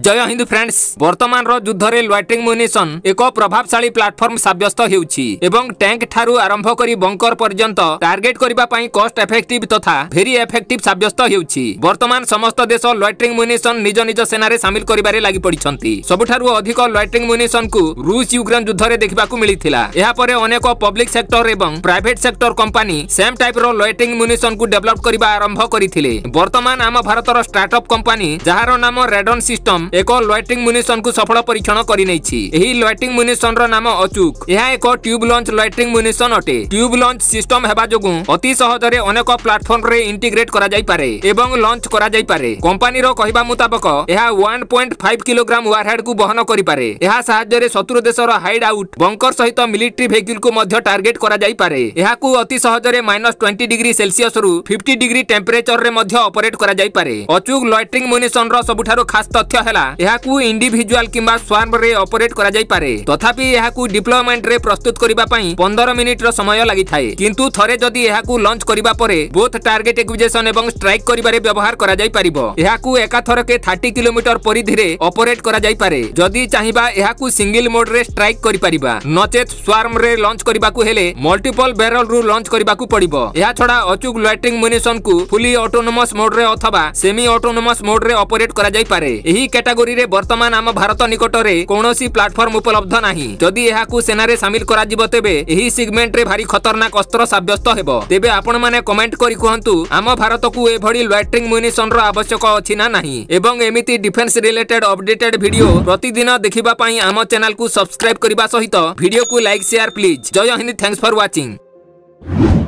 जय हिंद फ्रेंड्स। वर्तमान युद्ध रे लॉइटरिंग म्यूनिशन एक प्रभावशाली प्लेटफॉर्म साब्यस्त होउछि एवं टैंक ठारू आरंभ करी बंकर पर्यंत टार्गेट करिबा पई कॉस्ट इफेक्टिव तथा वेरी इफेक्टिव साब्यस्त होउछि। वर्तमान समस्त देश लॉइटरिंग म्यूनिशन निज निज सेना रे शामिल करिबारे लागि पड़िछंती। सबठारू अधिक लॉइटरिंग म्यूनिशन को रूस यूक्रेन युद्ध रे देखिबाकू मिलिथिला। एहा परे अनेक पब्लिक सेक्टर एवं private sector company same type रो लॉइटरिंग म्यूनिशन को डेवलप करिबा आरंभ करिथिले। वर्तमान आम भारतर स्टार्टअप कंपनी जहार नाम रेडन सिस्टम एक लॉइटरिंग म्यूनिशन को सफल परीक्षण करि नैछि। एही लॉइटरिंग म्यूनिशन रो नाम अचूक। यह एक ट्यूब लॉन्च लॉइटरिंग म्यूनिशन अटे। ट्यूब लॉन्च सिस्टम हेबा जोगु अति सहजरे अनेक प्लेटफॉर्म रे इंटीग्रेट करा जाई पारे एवं लॉन्च करा जाई पारे। कंपनी रो कहिबा मुताबिक यह 1.5 किलोग्राम वारहेड को बहन करि पारे। यह सहायता रे शत्रु देशर हाइड आउट बंकर सहित मिलिट्री वेहिकल को मध्य टार्गेट करा जाई पारे। यह को अति सहजरे -20 डिग्री सेल्सियस रु 50 डिग्री टेम्परेचर रे मध्य ऑपरेट करा जाई पारे। अचूक लॉइटरिंग म्यूनिशन रो सबठारो खास तथ्य हैला यहाकू इंडिविजुअल किंबा स्वार्म रे ऑपरेट करा जाई पारे। तथापि यहाकू डिप्लॉयमेंट रे प्रस्तुत करिबा पई 15 मिनिट रो समय लागि थाए। किंतु थरे जदी यहाकू लॉन्च करिबा परे बोथ टार्गेट एक्विजिशन एवं स्ट्राइक करिबारे व्यवहार करा जाई परिबो। यहाकू एका थरके 30 किलोमीटर परिधि रे ऑपरेट करा जाई पारे। जदी चाहिबा यहाकू सिंगल मोड रे स्ट्राइक करि परिबा। नचेत स्वार्म रे लॉन्च करिबाकू हेले मल्टीपल बैरल रु लॉन्च करिबाकू पड़िबो। यहा छडा अचूक लॉइटरिंग म्यूनिशन को फुली ऑटोनोमस मोड रे अथवा सेमी ऑटोनोमस मोड रे ऑपरेट करा जाई पारे। एही कैटेगरी रे वर्तमान आम भारत निकट रे कोनोसी प्लेटफॉर्म उपलब्ध नाही। जदि यहाकू सेना रे शामिल करा जिवो तेबे एही सेगमेंट रे भारी खतरनाक अस्त्र साब्यस्त हेबो। तेबे आपण माने कमेंट करि कहंतु आम भारत को ए भडी लॉइटरिंग म्यूनिशन रो आवश्यक अछि ना नाही एवं एमिति डिफेंस रिलेटेड अपडेटेड वीडियो प्रतिदिन देखिबा पई आम चैनल को सब्सक्राइब करिबा सहित वीडियो को लाइक शेयर प्लीज। जय हिंद, थैंक्स फॉर वाचिंग।